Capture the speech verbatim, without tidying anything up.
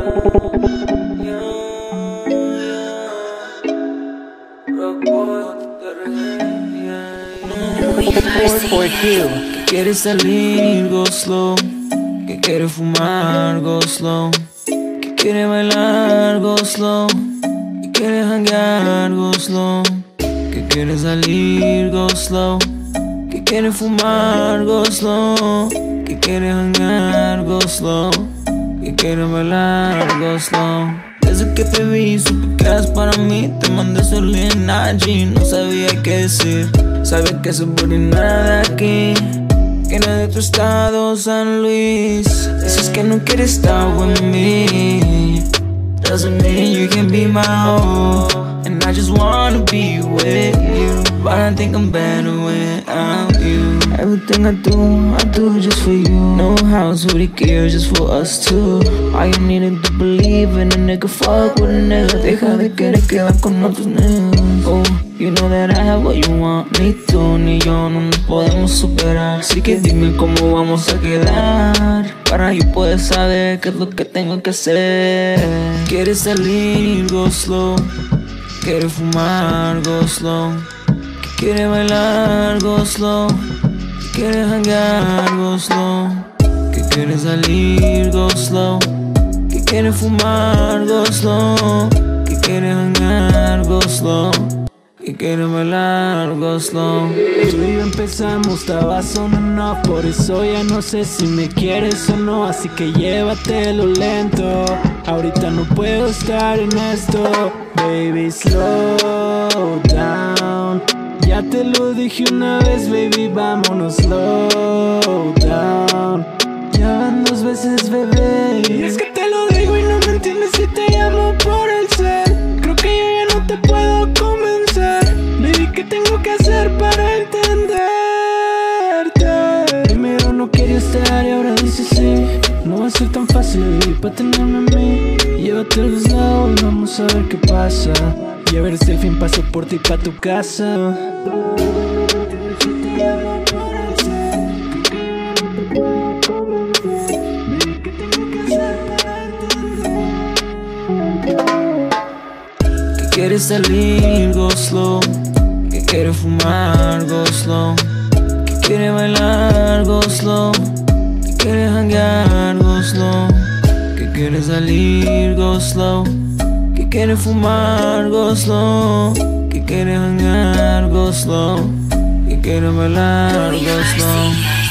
Que quiere salir, go slow. Que quiere fumar, go slow. Que quiere bailar, go slow. Que quiere janguear, go slow. Que quiere salir, go slow. Que quiere fumar, go slow. Que quiere janguear, go slow. Que quiere bailar, go slow. Desde que te vi supe que eras para mí. Te mandé solo en I G, no sabía qué decir. Sabía que ese booty no era de aquí, que era de tu estado, San Luis. Dices que no quieres estar with me, doesn't mean you can be my own. And I just wanna be with you, but I think I'm better without you. Everything I do, I do just for you. No house, who cares, just for us two. All you needed to believe in a nigga, fuck with a nigga. Deja de querer quedar con otros niggas. Oh, you know that I have what you want. Ni tú ni yo no nos podemos superar. Así que dime cómo vamos a quedar, para yo poder saber qué es lo que tengo que hacer. Quieres salir, go slow. Quiere fumar, go slow. Que quiere bailar, go slow. Que quiere janguear, go slow. Que quiere salir, go slow. Que quiere fumar, go slow. Que quiere janguear, go slow. Que quiere bailar, go slow. Tú y yo empezamos, estaba sonando, por eso ya no sé si me quieres o no. Así que llévatelo lento, ahorita no puedo estar en esto. Baby, slow down. Ya te lo dije una vez, baby, vámonos, slow down. Ya van dos veces, bebé. Y es que te lo digo y no me entiendes si te llamo por el cel. Creo que yo ya no te puedo convencer. Baby, ¿qué tengo que hacer para entenderte? Primero no quería estar y ahora dices sí. No va a ser tan fácil vivir para tenerme a mí. Llévate a los lados y vamos a ver qué pasa. Y a ver si al fin paso por ti pa' tu casa. Que quiere salir, go slow. Que quiere fumar, go slow. Que quiere bailar, go slow. Que quiere janguear, go slow. Que quiere salir, go slow. Que quiere fumar, go slow. Que quiere janguear, go slow. Que quiere bailar, go slow.